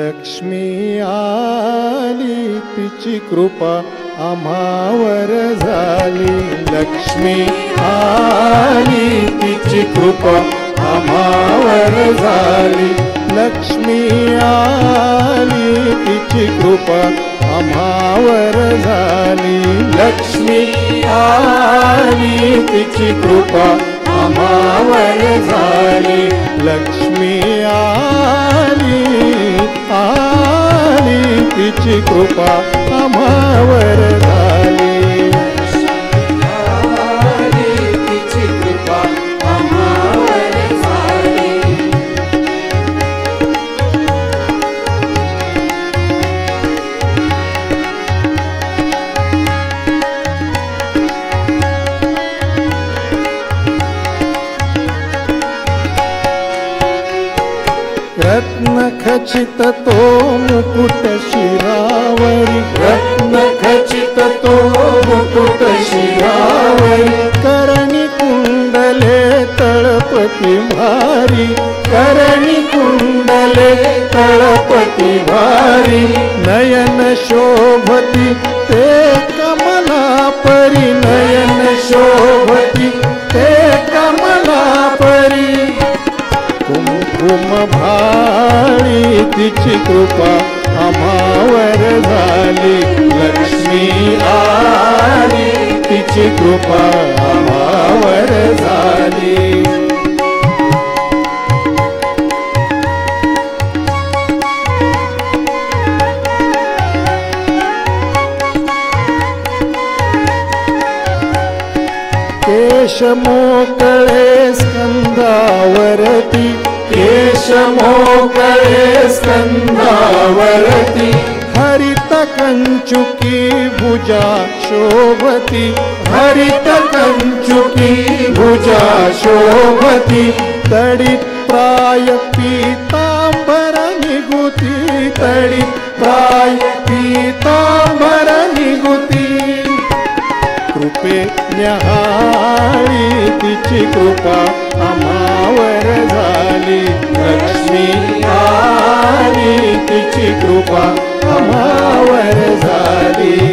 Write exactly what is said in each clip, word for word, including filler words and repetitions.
लक्ष्मी आली तिची कृपा आम्हावर झाली। लक्ष्मी आली तिची कृपा आम्हावर झाली। लक्ष्मी आली तिची कृपा आम्हावर झाली। लक्ष्मी आली तिची कृपा आम्हावर झाली। लक्ष्मी आली आली तिची कृपा आम्हावर झाली। आली तिची कृपा आम्हावर झाली। रत्न खचित तो मुकुट शिरावरी। रत्न खचित तो मुकुट शिरावरी। करणी कुंडले तळपती भारी। करणी कुंडले तळपती भारी। नयन शोभती ते कमला परी। नयन शोभती ते कमला परी। कुंकुम भाळी तिची कृपा आम्हावर झाली। लक्ष्मी आली तिची कृपा आम्हावर झाली। केश मोकळे स्कंदावरती। केश मोकळे स्कंदावरती। हरित कंचुकी भुजा शोभती। हरित कंचुकी भुजा शोभती। तडित प्राय पीतांबर निगुती। तडित प्राय पीतांबर निगुती। कृपे न्याहाळी तिची कृपा आम्हावर झाली। लक्ष्मी आली तिची कृपा आम्हावर झाली।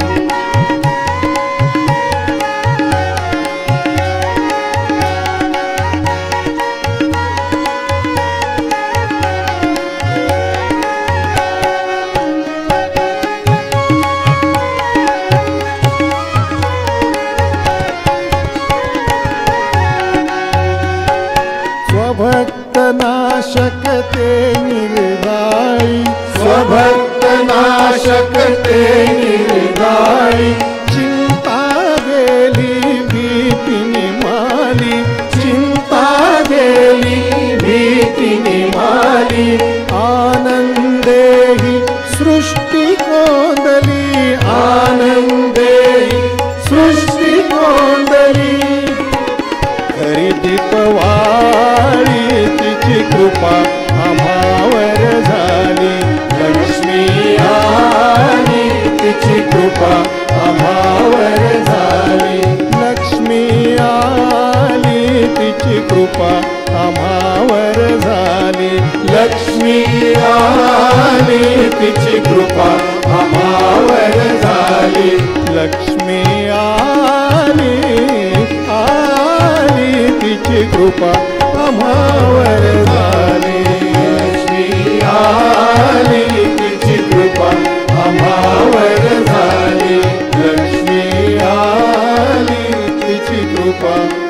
स्वभक्त नाशक ते निर्दायी। स्वभक्त नाशक ते निर्दायी। चिंता गेली भीती निमाली। चिंता गेली भीती निमाली। आनंदेही सृष्टी कोंदली। आनंदेही सृष्टी कोंदली। खरी दीपवाळी तिची कृपा आम्हावर झाली। लक्ष्मी आली तिची कृपा आम्हावर झाली। लक्ष्मी आली तिची कृपा आम्हावर झाली। लक्ष्मी आली तिची कृपा आम्हावर झाली। लक्ष्मी आली आली तिची कृपा आम्हावर झाली। लक्ष्मी आली तिची कृपा आम्हावर झाली। लक्ष्मी आली तिची कृपा